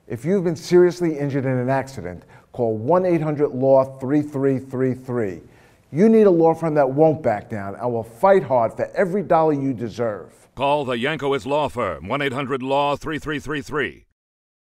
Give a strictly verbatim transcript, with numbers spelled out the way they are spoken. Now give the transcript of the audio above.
If you've been seriously injured in an accident, call one eight hundred law three three three three. You need a law firm that won't back down and will fight hard for every dollar you deserve. Call the Yankowitz Law Firm, one eight hundred law three three three three.